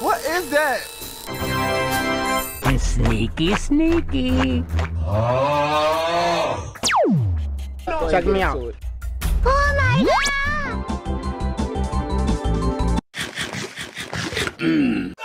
What is that? Sneaky, sneaky. Oh. Check me out. Oh my god!